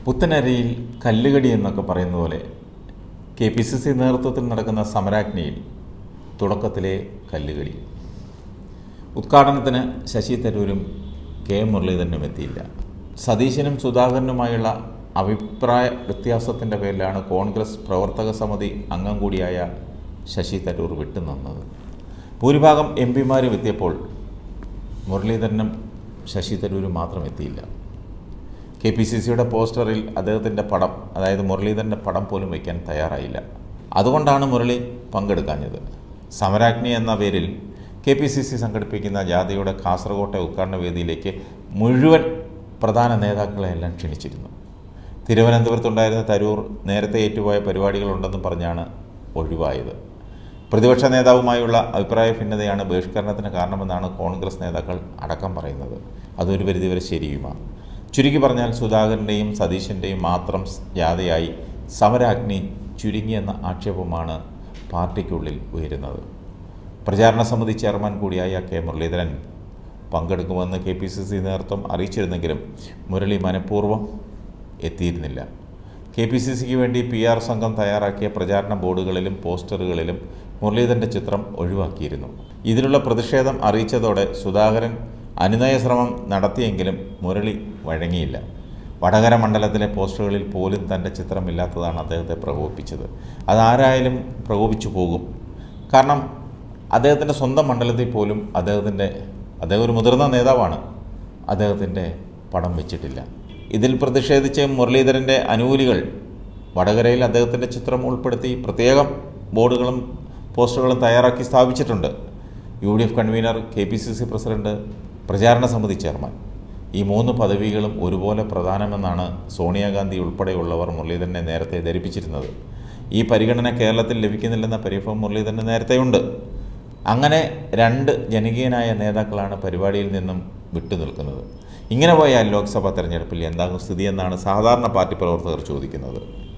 പുത്തനരിയിൽ കല്ലുകടി എന്നൊക്കെ പറയുന്ന പോലെ KPCC നേതൃത്വത്തിൽ നടക്കുന്ന സമരാഗ്നിയിൽ തുടക്കത്തിലെ കല്ലുകടി. ഉദ്ഘാടനത്തിന് ശശി തരൂരും മുരളീധരനും എത്തിയില്ല. സതീശനും സുധാകരനുമായുള്ള അഭിപ്രായ വ്യത്യാസത്തിൻ്റെ പേരിലാണ് കോൺഗ്രസ് പ്രവർത്തക സമിതി അംഗം കൂടിയായ ശശി തരൂർ വിട്ടുനിന്നത്. ഭൂരിഭാഗം MPമാരും എത്തിയപ്പോൾ മുരളീധരനും ശശി തരൂരും മാത്രം എത്തിയില്ല. KPCCയുടെ പോസ്റ്ററിൽ അദ്ദേഹത്തിൻ്റെ പടം, അതായത് മുരളീധരൻ്റെ പടം പോലും വയ്ക്കാൻ തയ്യാറായില്ല. അതുകൊണ്ടാണ് മുരളി പങ്കെടുക്കാഞ്ഞത്. സമരാഗ്നി എന്ന പേരിൽ KPCC സംഘടിപ്പിക്കുന്ന ജാഥയുടെ കാസർകോട്ടെ ഉദ്ഘാടന വേദിയിലേക്ക് മുഴുവൻ പ്രധാന നേതാക്കളെയെല്ലാം ക്ഷണിച്ചിരുന്നു. തിരുവനന്തപുരത്തുണ്ടായിരുന്ന തരൂർ നേരത്തെ ഏറ്റുപോയ പരിപാടികളുണ്ടെന്നും പറഞ്ഞാണ് ഒഴിവായത്. പ്രതിപക്ഷ നേതാവുമായുള്ള അഭിപ്രായ ഭിന്നതയാണ് ബഹിഷ്കരണത്തിന് കാരണമെന്നാണ് കോൺഗ്രസ് നേതാക്കൾ അടക്കം പറയുന്നത്. അതൊരു പരിധിവരെ ശരിയുമാണ്. ചുരുക്കി പറഞ്ഞാൽ സുധാകരൻ്റെയും സതീശൻ്റെയും മാത്രം ജാഥയായി സമരാഗ്നി ചുരുങ്ങിയെന്ന ആക്ഷേപമാണ് പാർട്ടിക്കുള്ളിൽ ഉയരുന്നത്. പ്രചാരണ സമിതി ചെയർമാൻ കൂടിയായ മുരളീധരൻ പങ്കെടുക്കുമെന്ന് KPCC നേതൃത്വം അറിയിച്ചിരുന്നെങ്കിലും മുരളി മനഃപൂർവ്വം എത്തിയിരുന്നില്ല. KPCCക്ക് വേണ്ടി PR സംഘം തയ്യാറാക്കിയ പ്രചാരണ ബോർഡുകളിലും പോസ്റ്ററുകളിലും മുരളീധരൻ്റെ ചിത്രം ഒഴിവാക്കിയിരുന്നു. ഇതിലുള്ള പ്രതിഷേധം അറിയിച്ചതോടെ സുധാകരൻ അനുനയ ശ്രമം നടത്തിയെങ്കിലും മുരളി വഴങ്ങിയില്ല. വടകര മണ്ഡലത്തിലെ പോസ്റ്ററുകളിൽ പോലും തൻ്റെ ചിത്രമില്ലാത്തതാണ് അദ്ദേഹത്തെ പ്രകോപിപ്പിച്ചത്. അതാരായാലും പ്രകോപിച്ചു പോകും. കാരണം അദ്ദേഹത്തിൻ്റെ സ്വന്തം മണ്ഡലത്തിൽ പോലും അദ്ദേഹം ഒരു മുതിർന്ന നേതാവാണ്, അദ്ദേഹത്തിൻ്റെ പടം വെച്ചിട്ടില്ല. ഇതിൽ പ്രതിഷേധിച്ച് മുരളീധരൻ്റെ അനുകൂലികൾ വടകരയിൽ അദ്ദേഹത്തിൻ്റെ ചിത്രം ഉൾപ്പെടുത്തി പ്രത്യേകം ബോർഡുകളും പോസ്റ്ററുകളും തയ്യാറാക്കി സ്ഥാപിച്ചിട്ടുണ്ട്. UDF കൺവീനർ, KPCC പ്രസിഡന്റ്, പ്രചാരണ സമിതി ചെയർമാൻ, ഈ 3 പദവികളും ഒരുപോലെ പ്രധാനമെന്നാണ് സോണിയാഗാന്ധി ഉൾപ്പെടെയുള്ളവർ മുരളീധരനെ നേരത്തെ ധരിപ്പിച്ചിരുന്നത്. ഈ പരിഗണന കേരളത്തിൽ ലഭിക്കുന്നില്ലെന്ന പരിഭവം മുരളീധരന് നേരത്തെയുണ്ട്. അങ്ങനെ 2 ജനകീയനായ നേതാക്കളാണ് പരിപാടിയിൽ നിന്നും വിട്ടുനിൽക്കുന്നത്. ഇങ്ങനെ പോയാൽ ലോക്സഭാ തെരഞ്ഞെടുപ്പിൽ എന്താകും സ്ഥിതിയെന്നാണ് സാധാരണ പാർട്ടി പ്രവർത്തകർ ചോദിക്കുന്നത്.